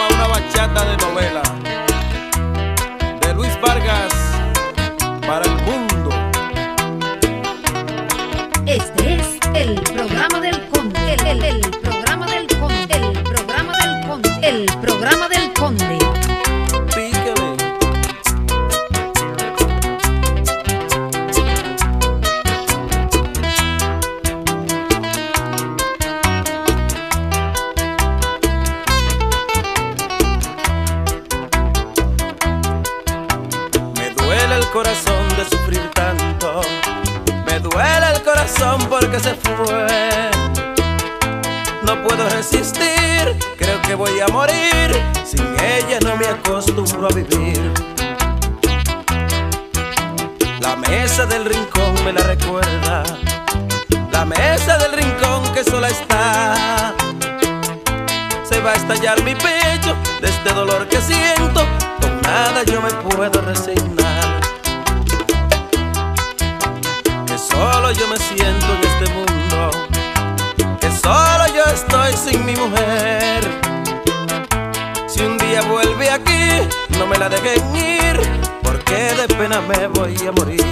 llama Una bachata de novela, de Luis Vargas para el mundo. Este es el programa del Conde, el programa del Conde, el programa del Conde, el programa del Conde. Píquele. Me duele el corazón de sufrir tanto. Me duele el corazón porque se fue. No puedo resistir, creo que voy a morir. Sin ella no me acostumbro a vivir. La mesa del rincón me la recuerda. La mesa del rincón que sola está. Se va a estallar mi pecho de este dolor que siento. Con nada yo me puedo resignar. Solo yo me siento en este mundo, que solo yo estoy sin mi mujer. Si un día vuelve aquí, no me la dejen ir, porque de pena me voy a morir.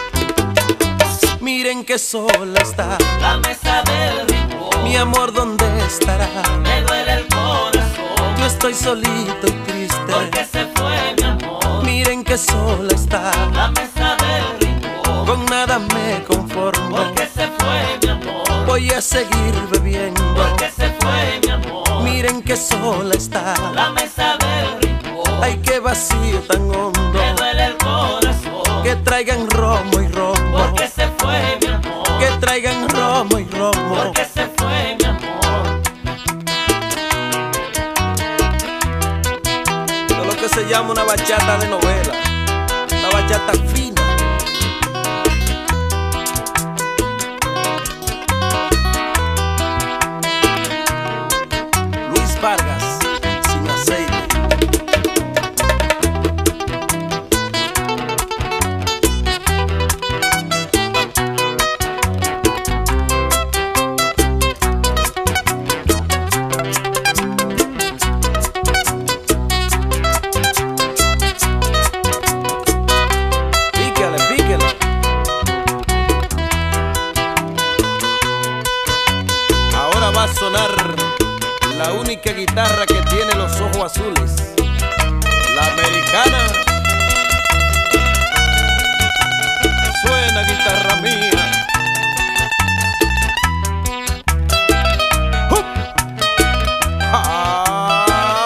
Miren que sola está la mesa del rincón. Mi amor, ¿dónde estará? Me duele el corazón. Yo estoy solito y triste, porque se fue mi amor. Miren que sola está la mesa del rincón. Con nada me conformo, porque se fue mi amor. Voy a seguir bebiendo, porque se fue mi amor. Miren que sola está la mesa del rincón. Ay, qué vacío tan hondo. Me duele el corazón. Que traigan romo y romo, porque se fue mi amor. Que traigan romo y romo, porque se fue mi amor. Esto es lo que se llama una bachata de novela, una bachata fina. Vargas, sin aceite. Píquele, píquele. Ahora va a sonar la única guitarra que tiene los ojos azules, la americana. Suena guitarra mía. Ah.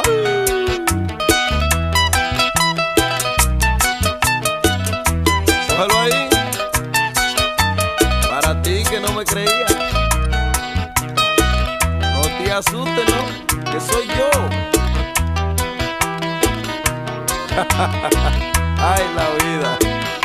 Cógelo ahí, para ti que no me creías. No te asustes, ¿no? Que soy yo. Ay, la vida.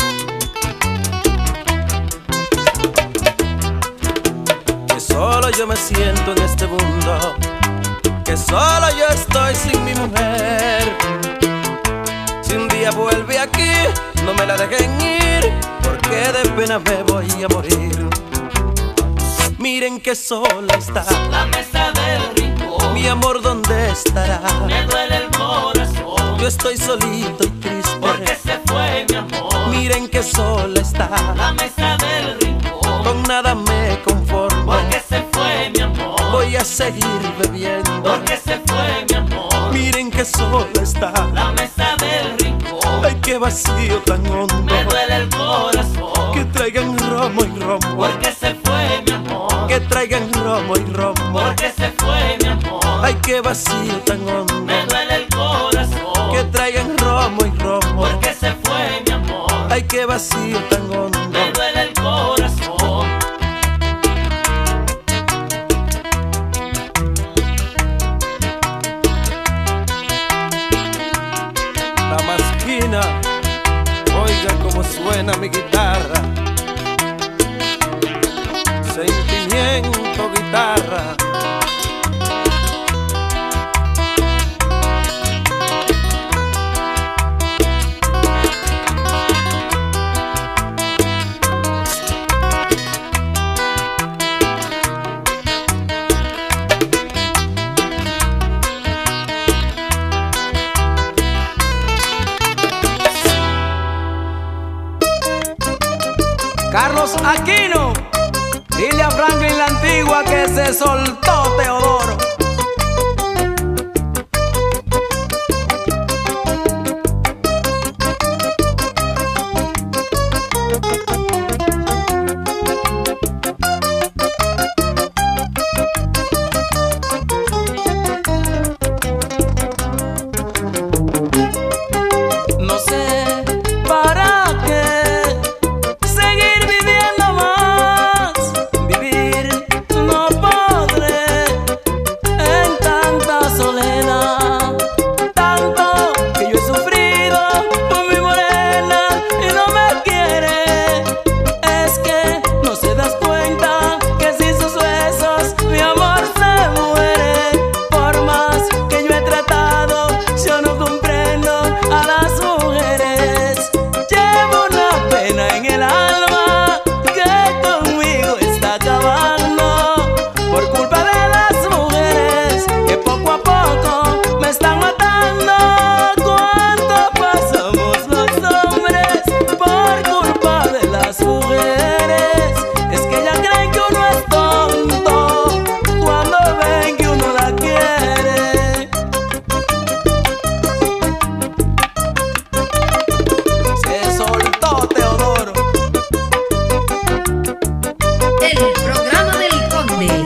Que solo yo me siento en este mundo, que solo yo estoy sin mi mujer. Si un día vuelve aquí, no me la dejen ir, porque de pena me voy a morir. Miren que sola está la mesa del rincón. Mi amor, ¿dónde estará? Me duele el corazón. Yo estoy solito y triste, porque se fue mi amor. Miren que sola está la mesa del rincón. Con nada me conformo, porque se fue mi amor. Voy a seguir bebiendo, porque se fue mi amor. Miren que sola está la mesa del rincón. Ay, qué vacío tan hondo. Me duele el corazón. Que traigan romo y romo, porque se fue mi amor. Que traigan romo y romo, porque se fue mi amor. Ay, qué vacío tan hondo. Me duele el corazón. Que traigan romo y romo, porque se fue mi amor. Ay, qué vacío tan hondo. Me duele el corazón. La masquina, oiga cómo suena mi guitarra. Sentimiento, guitarra. Carlos Aquino, dile a Franklin la Antigua que se soltó Teodoro. No sé para qué seguir viviendo más, vivir no podré en tanta soledad, tanto que yo he sufrido con mi morena y no me quiere. Es que no se das cuenta que sin sus besos mi amor se muere. Por más que yo he tratado, yo no comprendo a las mujeres. Llevo una pena en el alma que conmigo está acabando por culpa de las mujeres que poco a poco me están matando. ¿Cuánto pasamos los hombres por culpa de las mujeres? Es que ellas creen que uno es tonto cuando ven que uno la quiere. Se soltó Teodoro. El programa del Conde.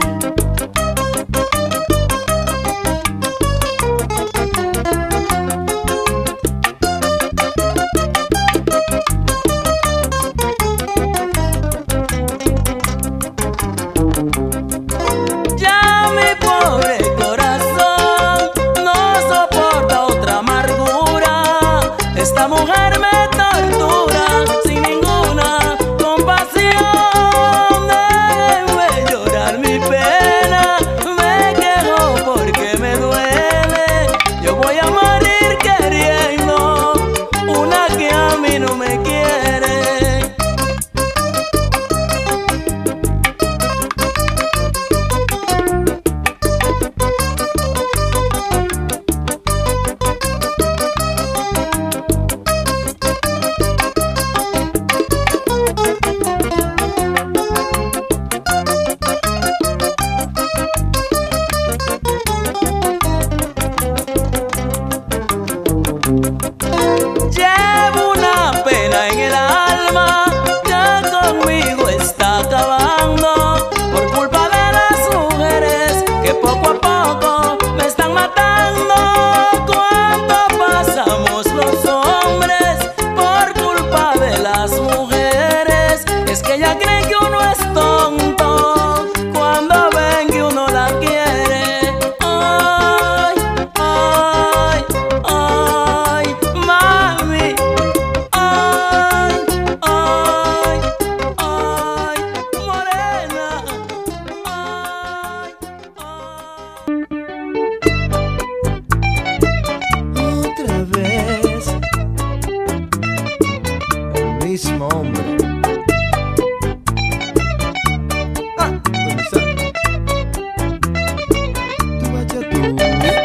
Ya mi pobre corazón no soporta otra amargura. Esta mujer me tortura sin ninguna compasión. Déjenme llorar mi pena, me quejo porque me duele. Yo voy a morir queriendo una que a mí no me quiere. Llevo una pena en el alma que conmigo está acabando por culpa de las mujeres que poco a poco me están matando. ¿Cuánto pasamos los hombres por culpa de las mujeres? Es que ellas creen que uno es tonto cuando ven que uno la quiere. Ay, ay, ay, mami. Ay, ay, ay, morena. Ay, ay. Otra vez el mismo hombre. ¿Dónde está? Tú vaya tú.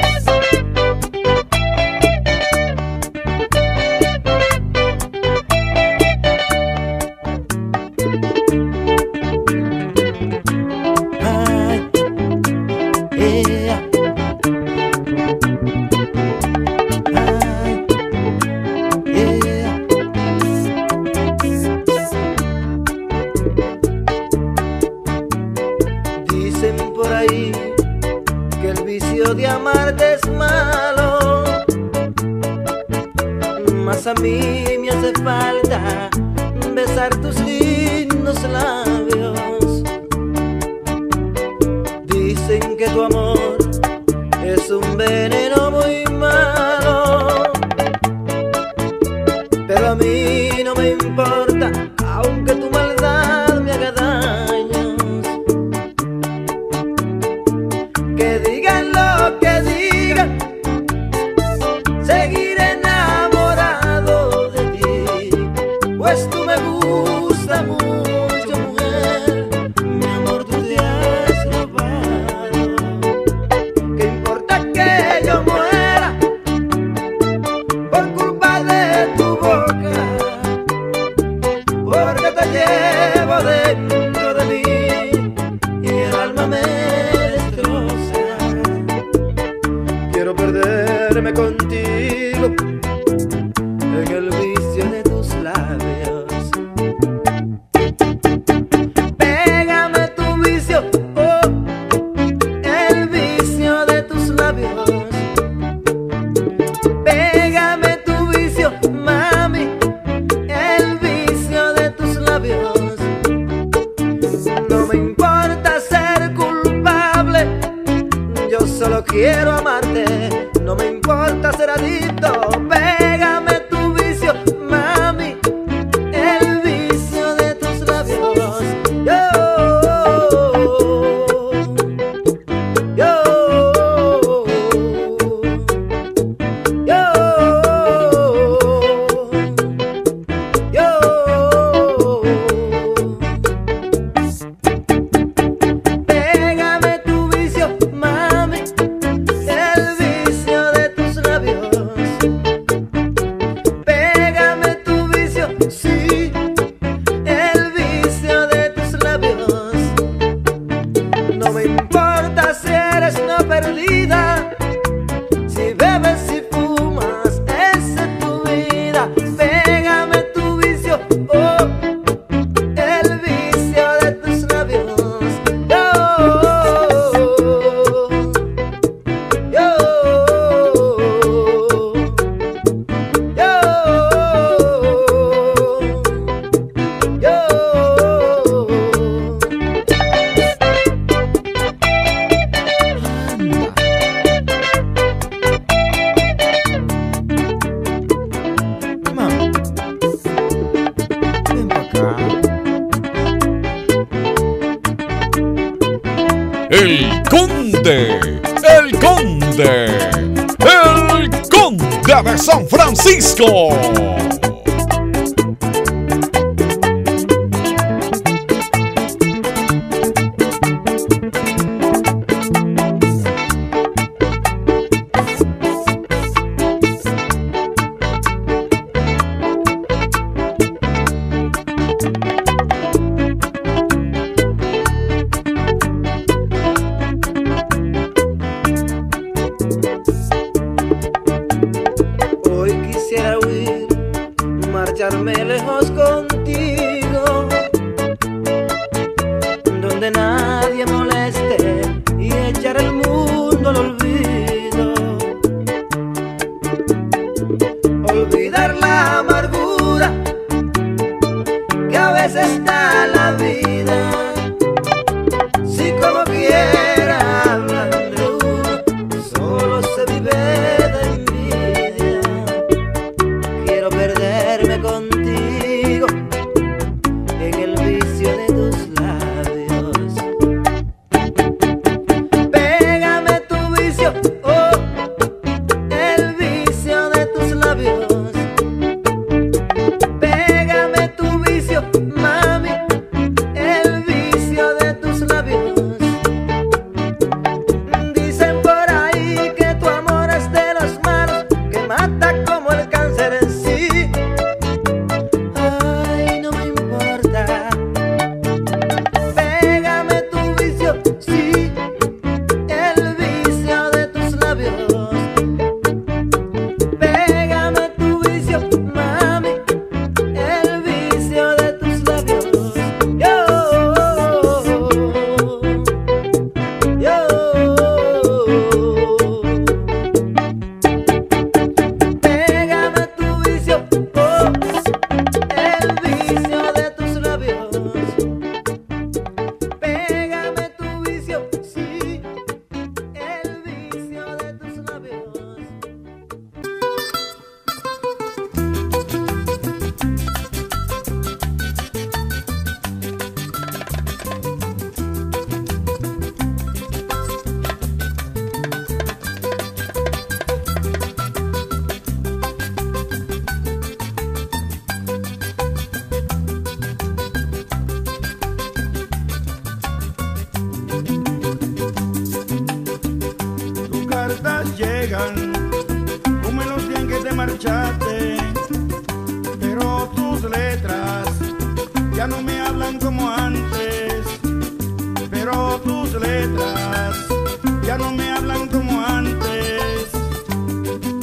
Ay, ea. Ay, ea. Dicen por ahí que el vicio de amarte es malo, mas a mí me hace falta besar tus lindos labios. Dicen que tu amor es un veneno muy malo, pero a mí no me importa, aunque tu maldad me haga daños. Que digan lo que digan, seguiré enamorado de ti, pues tú me gusta mucho, mujer. Mi amor, tú te has robado. ¿Qué importa que yo muera por culpa de tu boca? Porque te llevo perderme contigo en el vicio de tus labios. Pégame tu vicio, oh, el vicio de tus labios. Pégame tu vicio, mami, el vicio de tus labios. No me importa ser culpable, yo solo quiero amarte. No me importa ser adicto. Pégame tu vicio, mami, el vicio de tus labios. Yo, yo, yo, yo. Pégame tu vicio, mami, el vicio de tus labios. Pégame tu vicio, sí, el vicio de tus labios. No me importa si eres una perdida, si bebes, si fumas, esa es tu vida. Pégame tu vicio, oh, el vicio de tus labios. Yo, yo, yo, Mami, ven pa' acá. El Conde, el Conde, el Conde de San Francisco. hoy quisiera huir, marcharme lejos contigo, donde nadie moleste y echar el mundo al olvido. Olvidar la amargura que a veces da la vida. Si como quiera hablan de uno, solo se vive de envidia. Quiero perderme contigo en el vicio de tus labios. Pégame tu vicio, oh, el vicio de tus labios. Pégame tu vicio, mami, el vicio de tus labios. Dicen por ahí que tu amor es de los malos, que mata como el cáncer en sí. Ay, no me importa. Pégame tu vicio, sí, el vicio de tus labios. Pégame tu vicio, mami, el vicio de tus labios. Yo, yo, pégame tu vicio, oh, el vicio de tus labios. Pégame tu vicio, sí, el vicio de tus labios. Tus cartas llegan, como en los días en que te marchaste, pero tus letras ya no me hablan como antes, pero tus letras ya no me hablan como antes.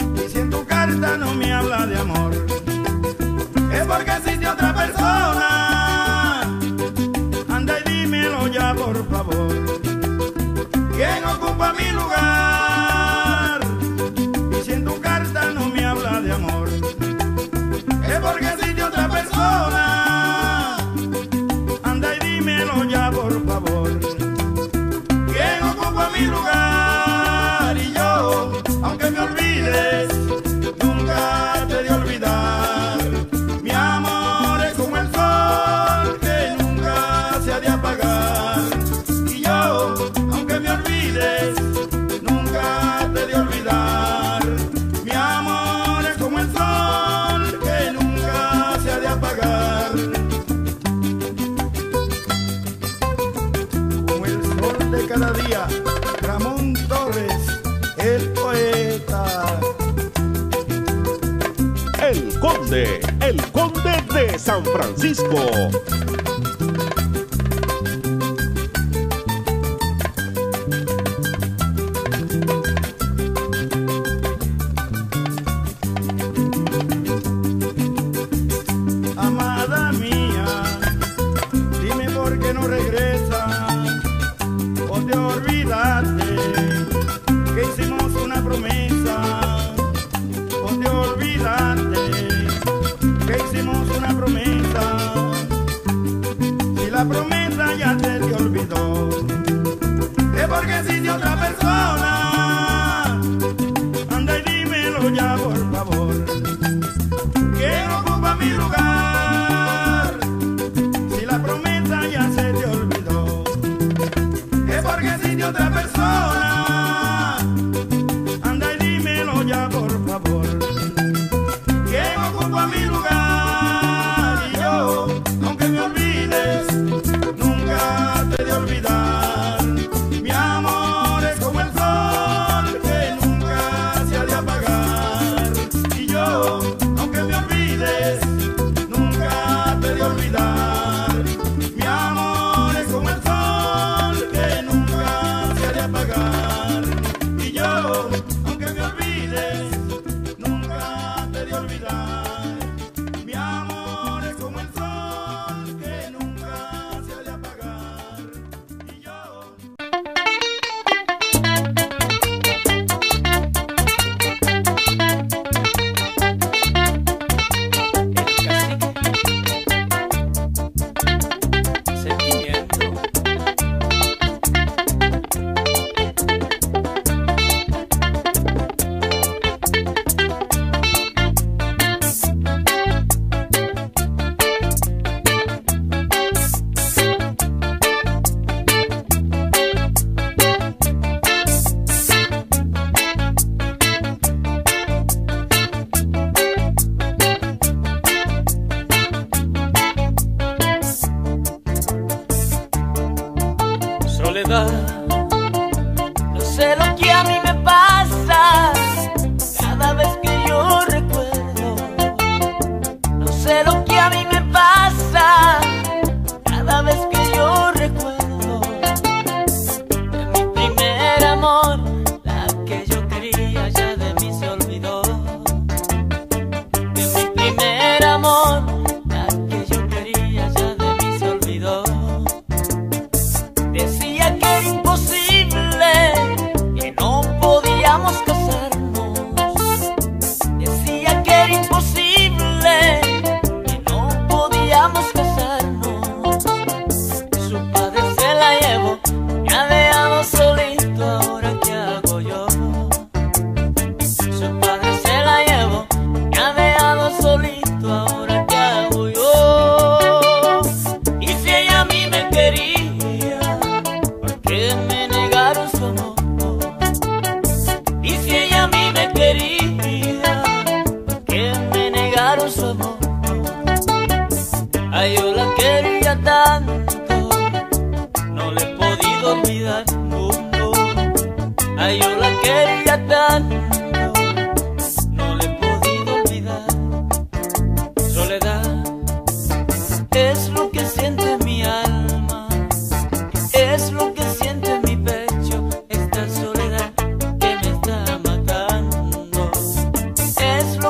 carta no me habla de amor, es porque existe otra persona. Anda y dímelo ya, por favor. ¿Quién ocupa mi lugar? Y si en tu carta no me habla de amor, es porque existe otra persona. Anda y dímelo ya, por favor. ¿Quién ocupa mi lugar? Y yo, aunque me olvides, nunca te de olvidar. Mi amor es como el sol que nunca se ha de apagar. Y yo, aunque me olvides, nunca te de olvidar. Mi amor es como el sol que nunca se ha de apagar. Como el sol de cada día, Ramón Torres, el poeta. El Conde de San Francisco. Amada mía, dime por qué no regresas, o te olvidaste que hicimos una promesa, o te olvidaste que hicimos una promesa. Si la promesa ya se te olvidó, es porque existe otra persona. Anda y dímelo ya, por favor. ¿Quién ocupa mi lugar? Si la promesa ya se te olvidó, es porque existe otra persona. Anda y dímelo ya, por favor. ¿Quién ocupa mi lugar? Y yo, aunque me olvides, nunca te de olvidar. Mi amor es como el sol que nunca se ha de apagar. Y yo, aunque me olvides, nunca te de olvidar. Mi amor es como el sol que nunca se ha de apagar. Y yo, aunque me olvides, nunca te de olvidar. Mi amor es como el sol que nunca se ha de apagar. Y yo... Sentimiento. Soledad, no sé lo que a mí me pasa cada vez que yo recuerdo. No sé lo que a mí me pasa cada vez que yo recuerdo de mi primer amor, la que yo quería ya de mí se olvidó. De mi primer amor, la que yo quería ya de mí se olvidó. Decía que era imposible, que no podíamos casarnos. Decía que era imposible, que no podíamos casarnos. Su padre se la llevó, me ha dejado solito, ahora qué hago yo. Su padre se la llevó, me ha dejado solito, ahora qué hago yo. Y si ella a mí me quería, ¿por qué me negaron su amor? Y si ella a mí me quería, ¿por qué me negaron su amor? Ay, yo la quería tanto, no le he podido olvidar, no, no. Ay, yo la quería tanto, no le he podido olvidar. Soledad es lo que siente mi alma, es lo que siente mi pecho, esta soledad que me está matando. Es lo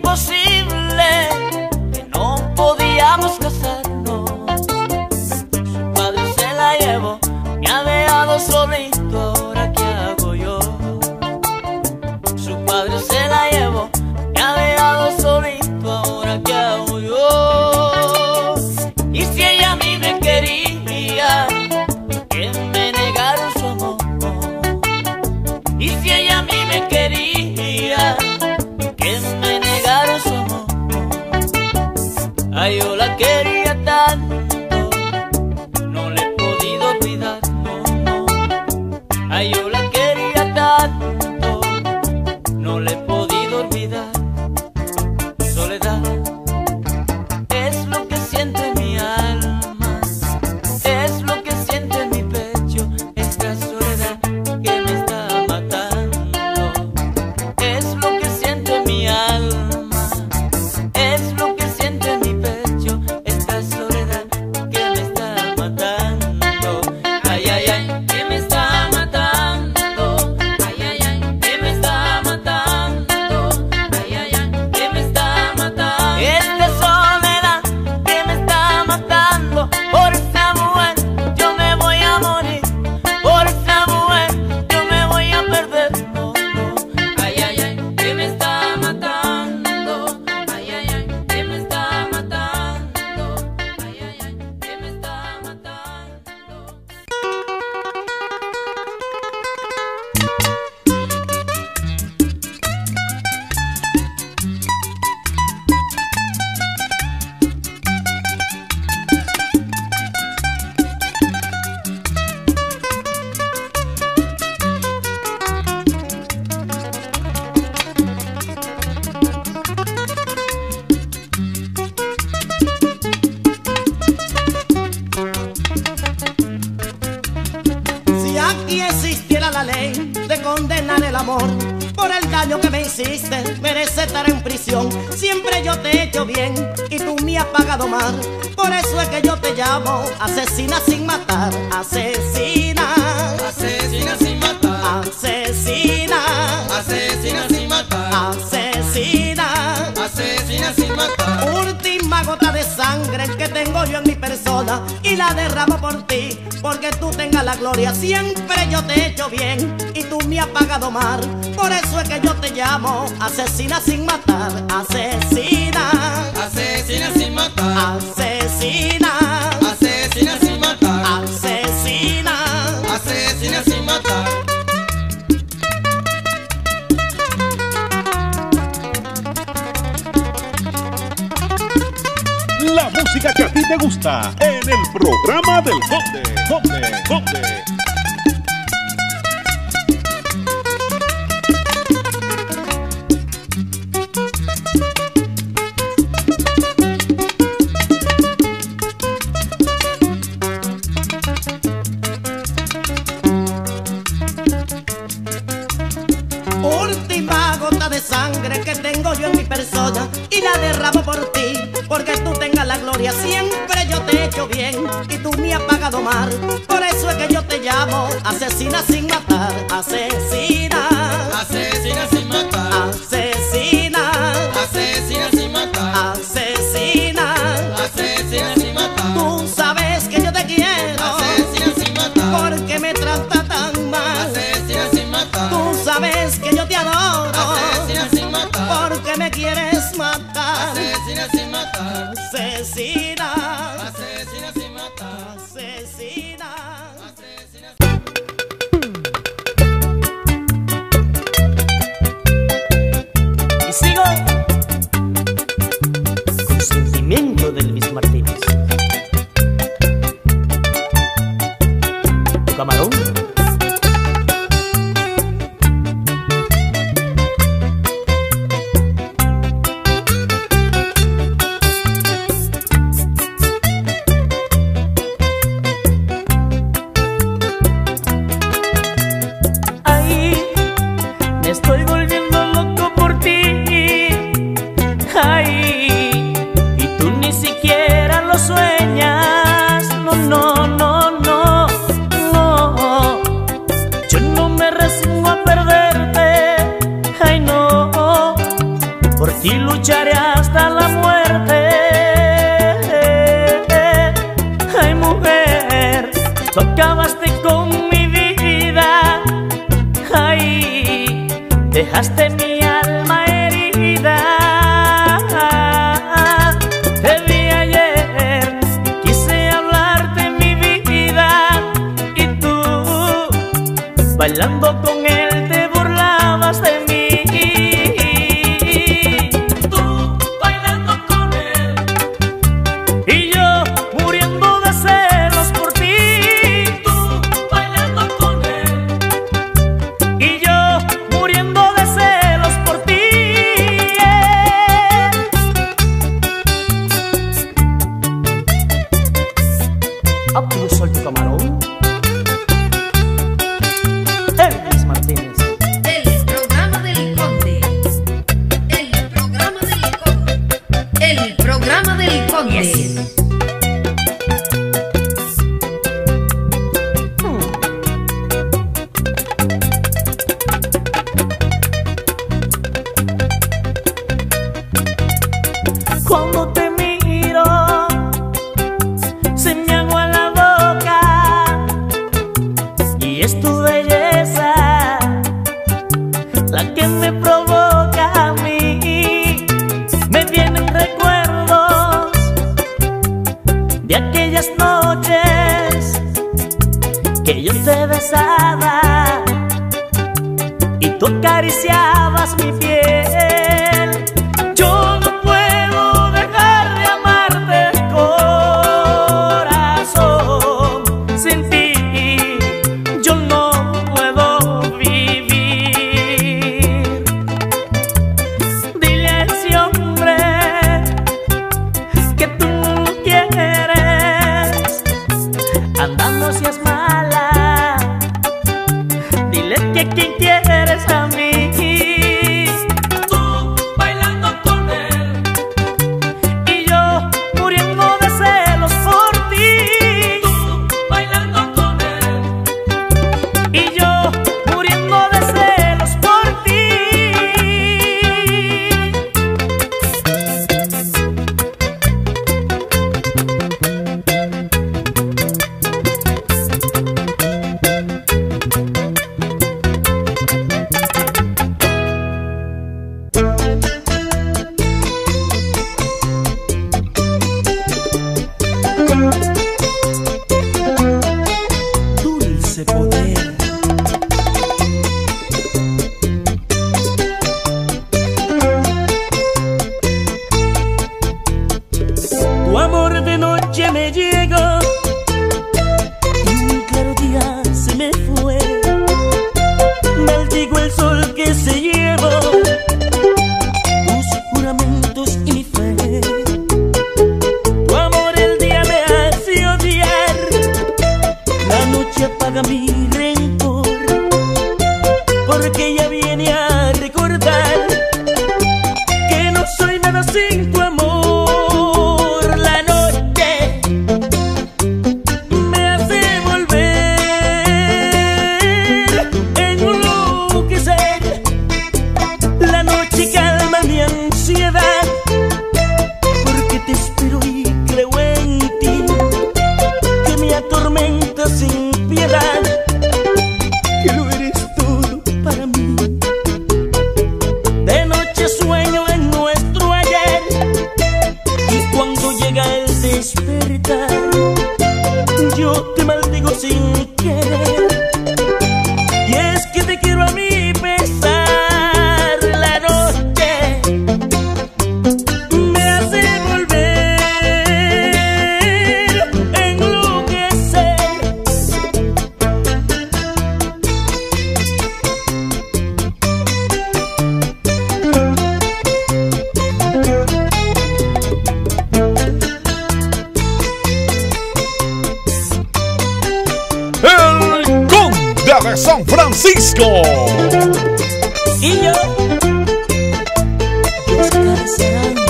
imposible, que no podíamos casarnos. Su padre se la llevó, me ha dejado solito, ahora qué hago yo. Su padre se la llevó, me ha dejado solito, ahora qué hago yo. Y si ella a mí me quería, que me negaron su amor. Y si ella a mí me quería, que me negaron su amor. Ay, yo la quería tanto, no le he podido olvidar, no, no. Ay, yo la quería tanto, no le he podido olvidar. Soledad es lo que siente mi alma, es lo que siente mi pecho, esta soledad que me está matando. Es lo que siente mi alma, es lo que siente mi pecho, esta soledad que me está matando. Ay, ay, ay, que me está matando. Ay, ay, ay, que me está matando. Ay, ay, ay, que me está matando. Esta soledad que me está matando. Por esta mujer yo me voy a morir. Por esta mujer yo me voy a perder. No, no. Ay, ay, ay, que me está matando. Ay, ay, ay, que me está matando. Ay, ay, ay, que me está matando. Si aquí existiera la ley de condenar el amor por el daño que me hiciste, merece estar en prisión. Siempre yo te he hecho bien y tú me has pagado mal. Por eso es que yo te llamo asesina sin matar. Asesina, Asesina sin matar, asesina, asesina sin matar, asesina. asesina sin matar. Última gota de sangre que tengo yo en mi persona y la derramo por ti, porque tú tengas la gloria. Siempre yo te he hecho bien y tú me has pagado mal. Por eso es que yo te llamo asesina sin matar. Asesina, Asesina sin matar, asesina, asesina sin matar, asesina. asesina sin matar. La música que a ti te gusta en el programa del Conde. Última gota de sangre que tengo yo en mi persona y la derramo por ti, porque tú tengas la gloria. Siempre yo te he hecho bien y tú me has pagado mal. Por eso es que yo te llamo asesina sin matar. Asesina, Asesina sin matar, asesina, asesina sin matar, asesina. asesina sin matar, Tú sabes que yo te quiero asesina sin matar, porque me trata tan mal. asesina sin matar, Tú sabes que yo te adoro asesina sin matar, porque me quieres matar. asesina sin matar, Asesina, asesina sin matar, asesina. asesina. Y sigo con sentimiento de Luis Martínez. Tu camarón. por ti lucharé hasta la muerte. Ay, mujer, tú acabaste con mi vida. Ay, dejaste mi alma herida. Te vi ayer, quise hablarte mi vida, y tú, bailando con él, te burlabas de mí. Tú, bailando con él, y yo muriendo de celos por ti. Tú, bailando con él, y yo muriendo de celos por ti. A tu sol tu camarón, Elvis Martínez. El programa del Conde. El programa del Conde. El programa del Conde. Cuando te miro, se me agua la boca, y es tu belleza la que me provoca a mí. Me vienen recuerdos de aquellas noches que yo te besaba y tú acariciabas mi piel. Yo no puedo dejar de amarte, corazón. Sin ti yo no puedo vivir. Dile a ese hombre que tú no lo quieres. Anda, no seas mala. Dile que quien quieres a mí. Tú bailando con él, y yo muriendo de celos por ti. Tú bailando con él, y yo muriendo de celos por ti. Dulce poder. Tu amor de noche me llegó, y un claro día se me fue. Maldigo el sol que se llevó tus juramentos y mi fe. Tu amor el día me hace odiar, la noche apaga mi rencor, porque ella viene a recordar que no soy nada sin tu amor. La noche me hace volver, enloquecer. La noche calma mi ansiedad, porque te espero y creo en ti, que me atormenta sin piedad, que lo eres todo para mí. De noche sueño en nuestro ayer, y cuando llega el despertar, yo te maldigo sin querer. Y es que te quiero a mi pesar. La noche me hace volver, enloquecer. El Conde de San Francisco. Y yo, Oscar Sarante.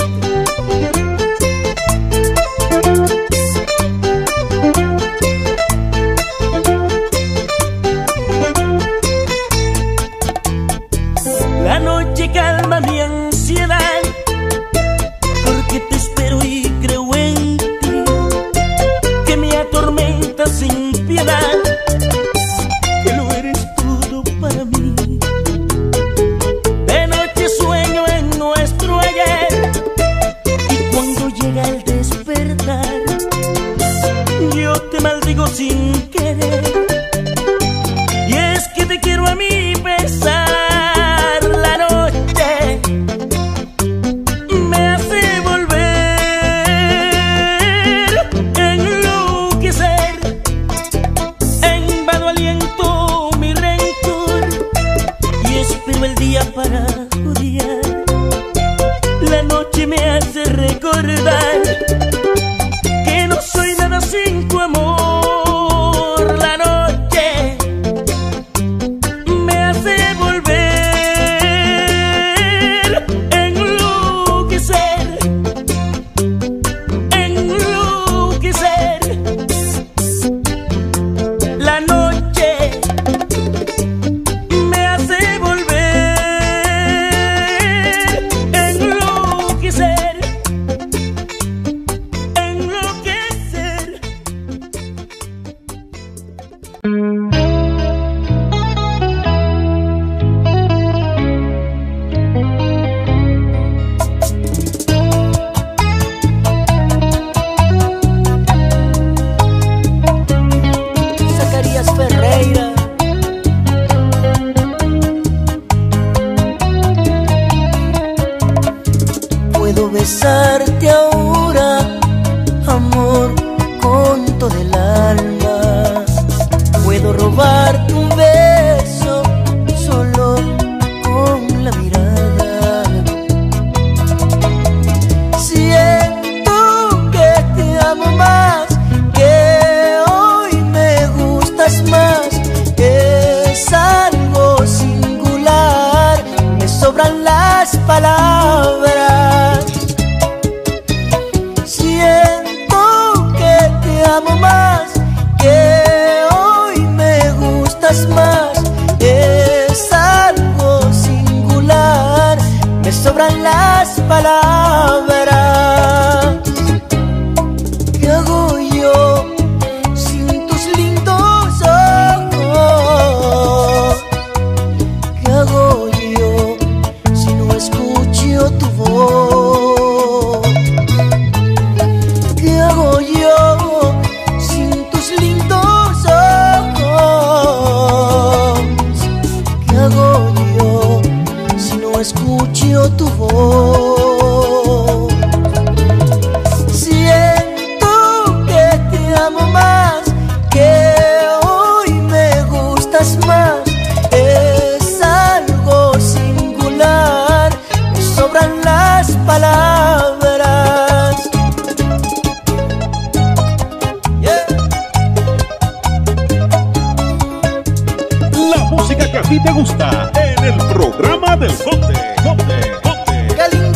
La noche calma mi ansiedad, besarte ahora, amor, con todo el alma. Puedo robarte un beso solo con la mirada. Siento que te amo más, que hoy me gustas más. Es algo singular, me sobran las palabras. Siento que te amo más, que hoy me gustas más. Es algo singular, me sobran las palabras. ¿Qué hago yo sin tus lindos ojos? ¿Qué hago yo si no escucho tu voz? ¿Qué hago yo sin tus lindos ojos? ¿Qué hago yo si no escucho tu voz? Siento que te amo más, que hoy me gustas más. Es algo singular, me sobran las palabras. La música que a ti te gusta en el programa del Conde. ¡Qué lindo!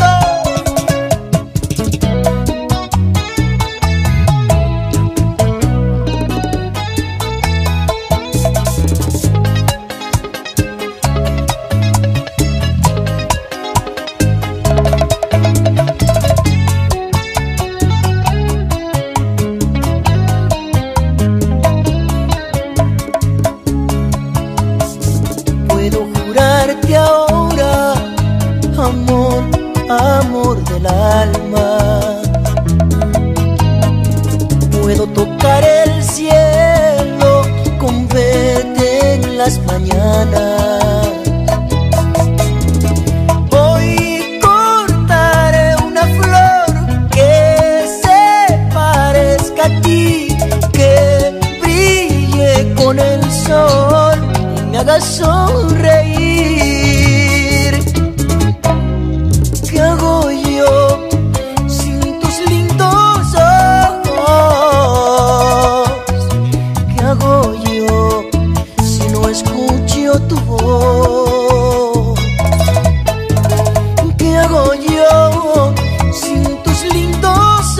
Puedo jurarte ahora, amor, amor del alma. Puedo tocar el cielo con verte en las mañanas. Hoy cortaré una flor que se parezca a ti, que brille con el sol y me haga sonreír. ¿Qué hago yo sin tus lindos ojos? ¿Qué hago yo si no escucho tu voz? ¿Qué hago yo sin tus lindos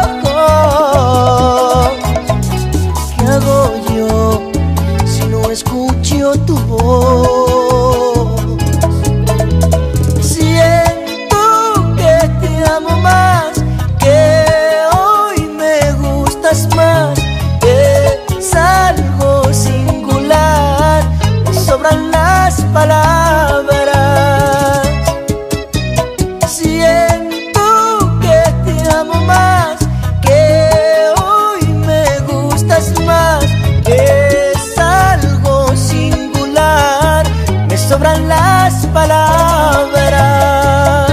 ojos? ¿Qué hago yo si no escucho tu voz? Siento que te amo más, que hoy me gustas más. Es algo singular, me sobran las palabras. Siento que te amo más, que hoy me gustas más. Es algo singular, me sobran las palabras.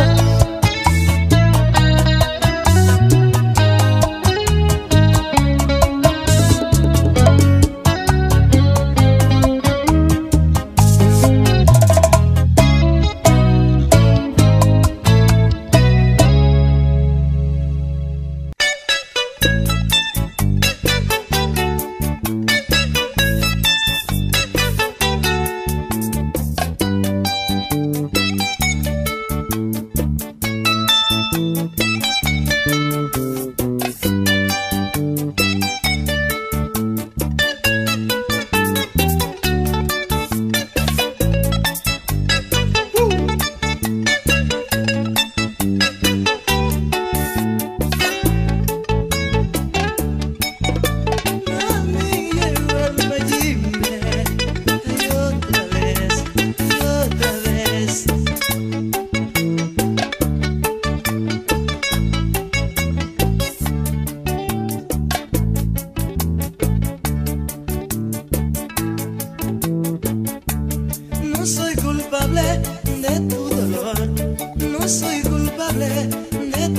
culpable de tu dolor, no soy culpable de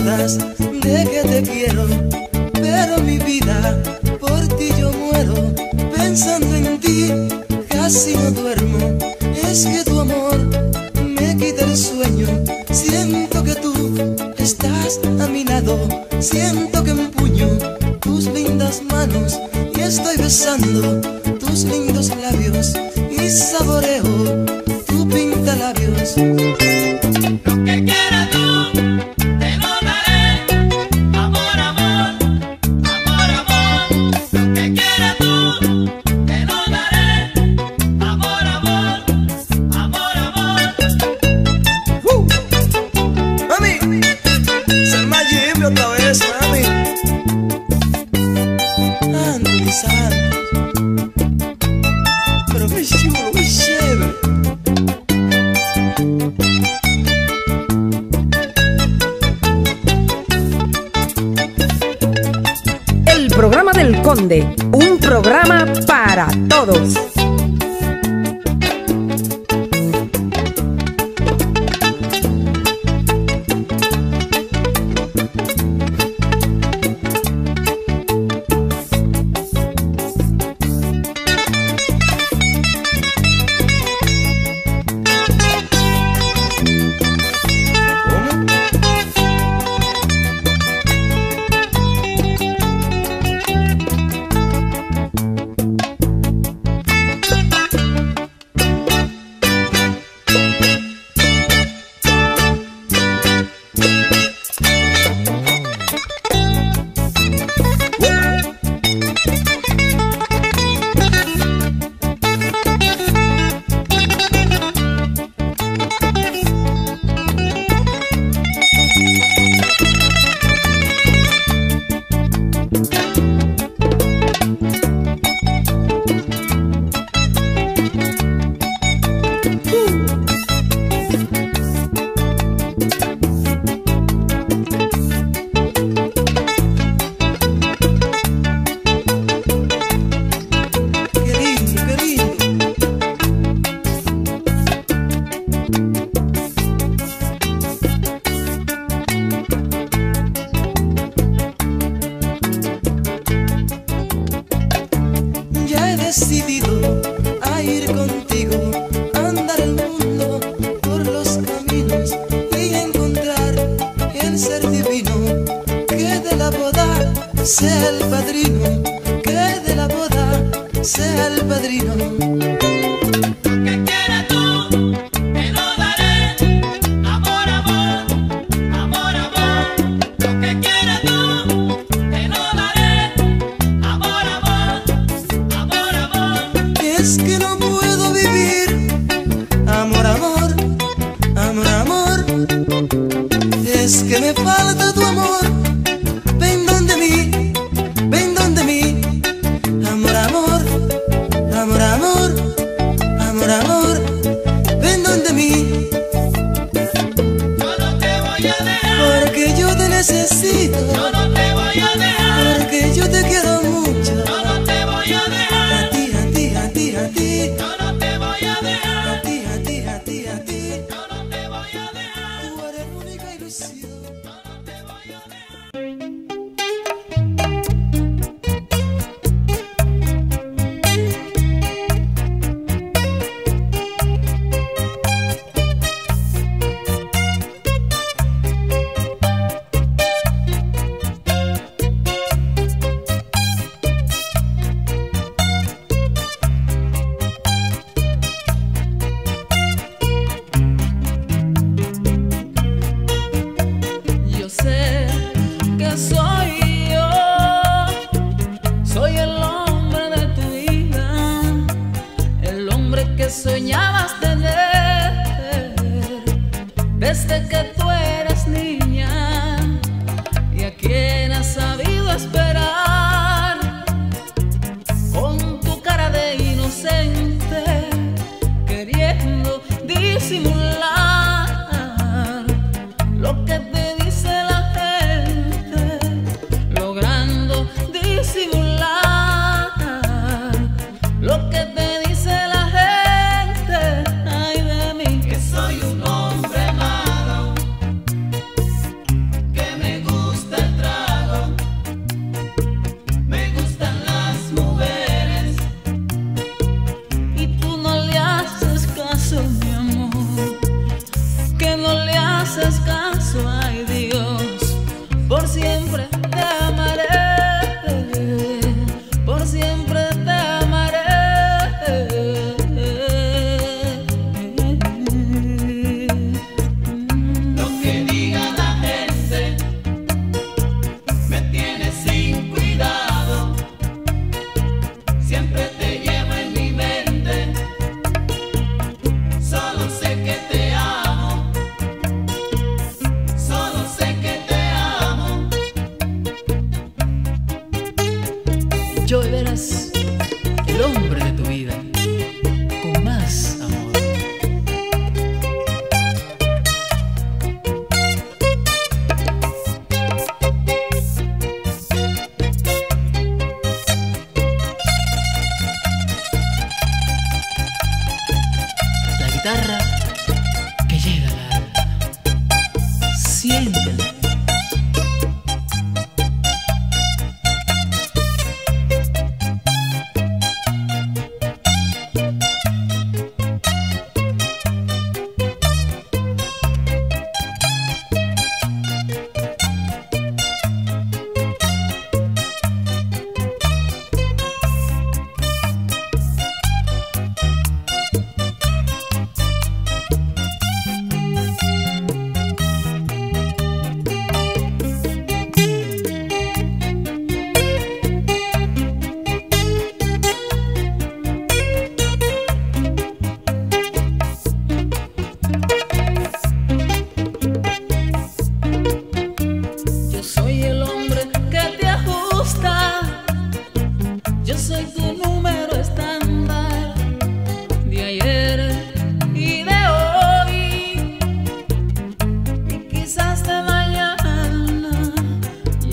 dudas de que te quiero, pero mi vida, por ti yo muero. Pensando en ti, casi no duermo. Es que tu amor me quita el sueño. Siento que tú estás a mi lado. Siento que empuño tus lindas manos y estoy besando tus lindos labios y saboreo tu pintalabios. Lo que quieras tú, te lo daré. Amor, amor, amor, amor. Lo que quieras tú, te lo daré. Amor, amor, amor, amor. Mami, Selma Jimmy otra vez, mami. Andy Santos, pero qué chulo, qué chévere. El programa del Conde, un programa para todos. Decidido a ir contigo, andar el mundo por los caminos y encontrar el ser divino, que de la boda sea el padrino, que de la boda sea el padrino. Lo que quieras tú, te lo daré. Amor, amor, amor, amor. Lo que quieras tú, te lo daré. Amor, amor, amor, amor. Es que no puedo vivir, amor, amor, amor, amor. Es que me falta tu amor. Ven donde mí, ven donde mí. Amor, amor, amor, amor, amor, amor. Ven donde mí, Yo no te voy a dejar. porque yo te necesito, Yo no te voy a dejar. porque yo te quiero mucho. Yo no te voy a dejar. A ti, a ti, a ti, a ti. Yo no te voy a dejar. A ti, a ti, a ti, a ti. Yo no te voy a dejar. Tú eres mi única ilusión. Yo no te voy a dejar.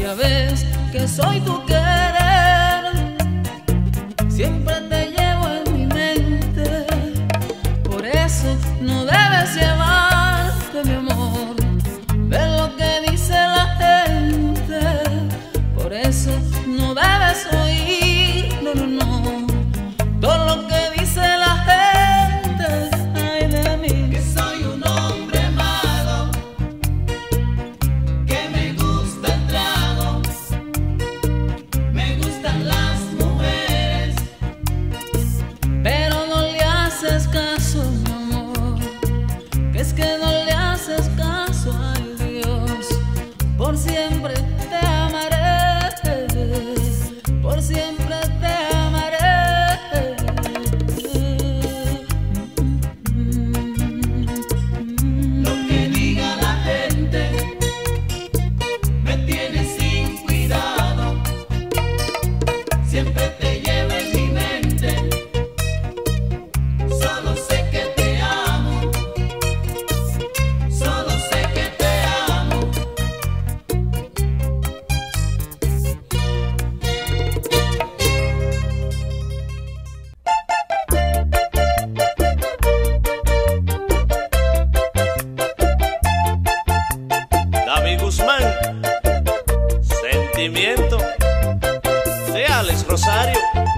sabes que soy tu querer, siempre te llevo en mi mente, por eso no debes llevarte, mi amor, de lo que dice la gente, por eso no debes oír, no, no, no, todo lo que dice la gente, ay de mí, que soy un hombre malo, que me gusta el trago, me gustan las mujeres, pero no le haces caso, mi amor, que es que no le haces caso, ay Dios, por siempre te amaré, por siempre te amaré. Lo que diga la gente me tiene sin cuidado, siempre te llevo en mi mente, solo sé que te amo, solo sé que te amo. David Guzmán, Sentimiento, de Alex Rosario.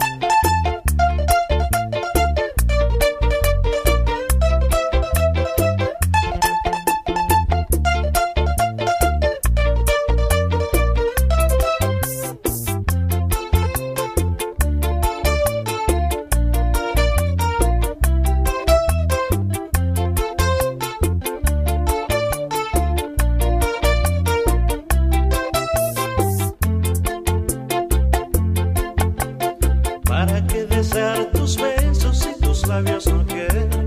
¿Para qué desear tus besos si tus labios no quieren?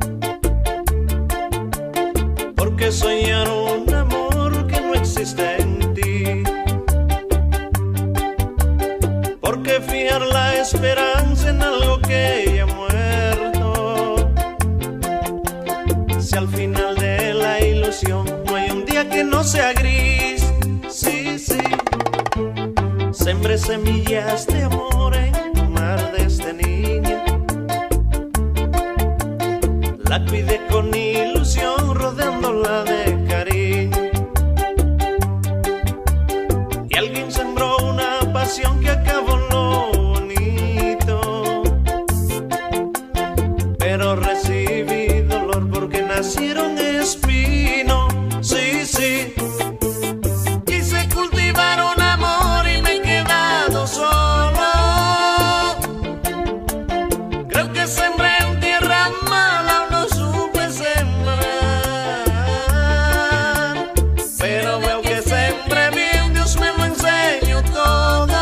¿Por qué soñar un amor que no existe en ti? ¿Por qué fijar la esperanza en algo que ya ha muerto? Si al final de la ilusión no hay un día que no sea gris, sí, sí. Sembré semillas de amor en el mar de esta niña, la cuidé con ilusión rodeándola de cariño, y alguien sembró una pasión que acabó en lo bonito, pero recibí dolor porque nacieron espinos, sí, sí. Quise cultivar un amor y me he quedado solo. Creo que sembré en tierra mala o no supe sembrar, pero veo que sembré bien, Dios me lo enseñó todo.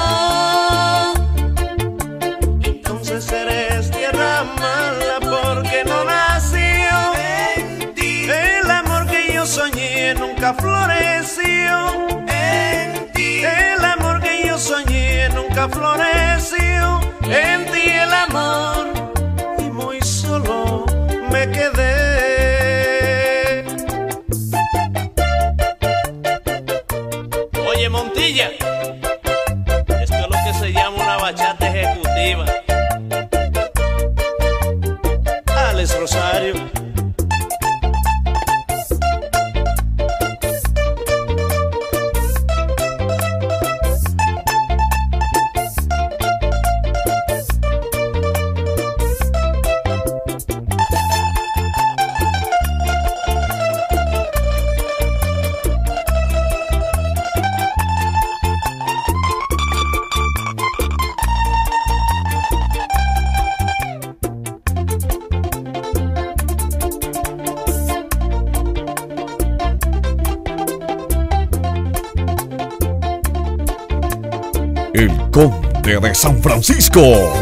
Entonces eres tierra mala porque no nació en ti. El amor que yo soñé nunca floreció en ti. El amor que yo soñé nunca floreció en ti. El amor, y muy solo me quedé. Oye, Montilla, esto es lo que se llama una bachata ejecutiva. Alex Rosario. El Conde de San Francisco.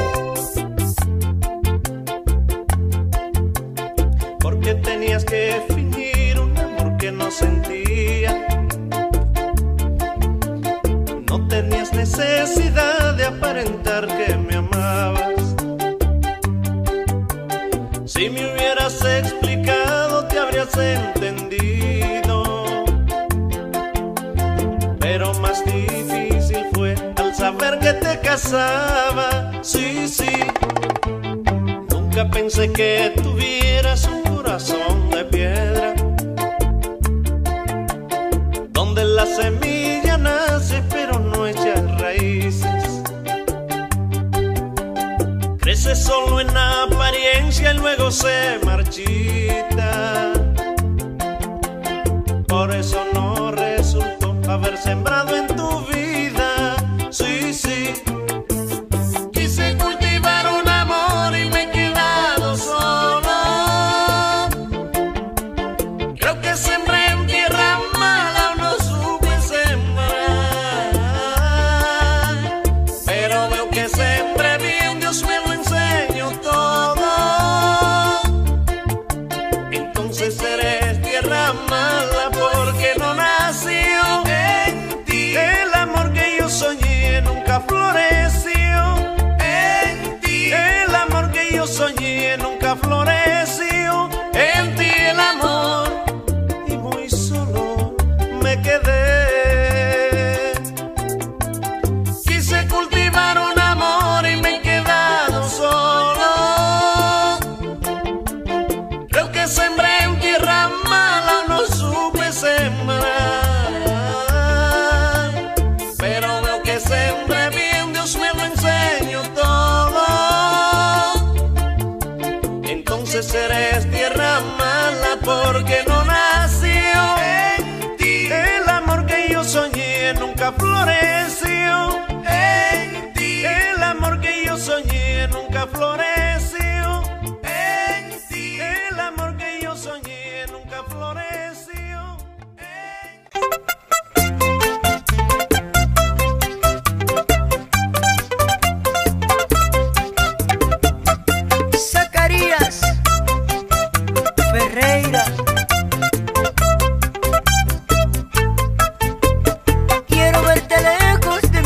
¿Por qué tenías que fingir un amor que no sentía? No tenías necesidad de aparentar que me amabas. Si me hubieras explicado te habrías entendido, pero más difícil que te casaba, sí, sí. Nunca pensé que tuvieras un corazón de piedra, donde la semilla nace pero no echa raíces. Crece solo en apariencia y luego se marchita. Por eso no resultó haber sembrado en tu vida, sí, sí. Quise cultivar un amor y me he quedado solo. Creo que sembré en tierra mala o no supe sembrar, pero veo que sembré bien, Dios me lo enseñó todo. Entonces eres tierra mala porque no nació en ti. El amor que yo soñé nunca floreció en ti. El amor que yo soñé nunca floreció en ti. El amor, y muy solo me quedé. Quise cultivar un amor y me he quedado solo. Creo que sembré en tierra mala, no supe sembrar, pero veo que sembré bien, Dios me lo enseñó todo. Entonces eres tierra mala porque no nació en ti. El amor que yo soñé nunca floreció en ti. El amor que yo soñé nunca floreció en ti. El amor que yo soñé nunca floreció en ti. Zacarías Ferreira. Quiero verte lejos de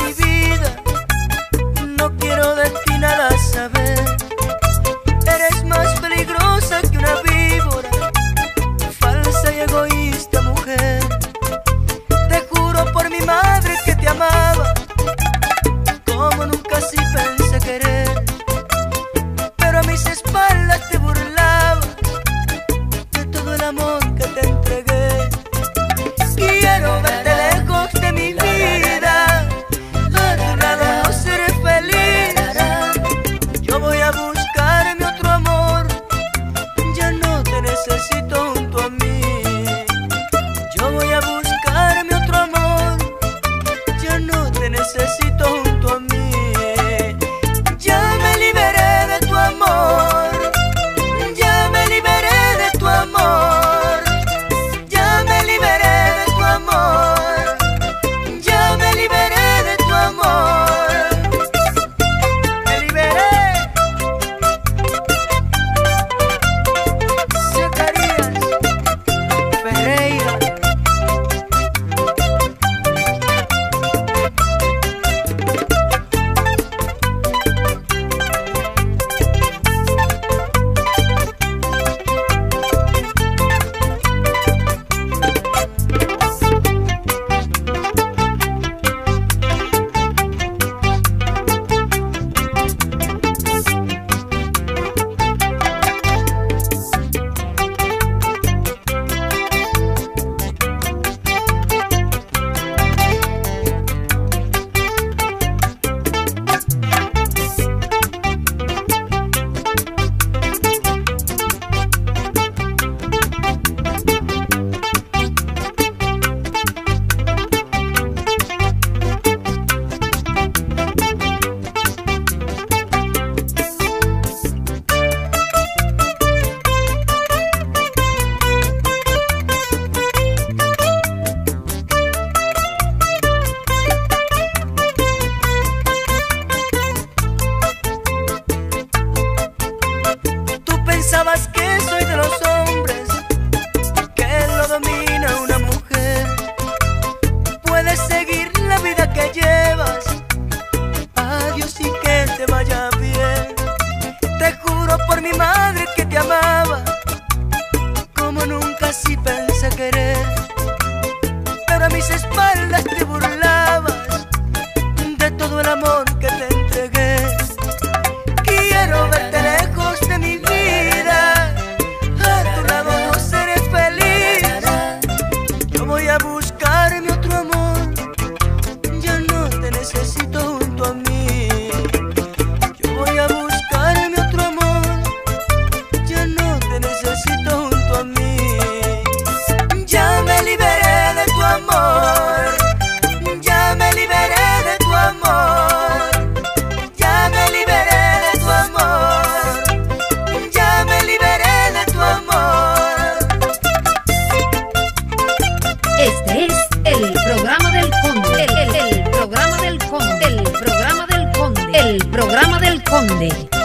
Conde.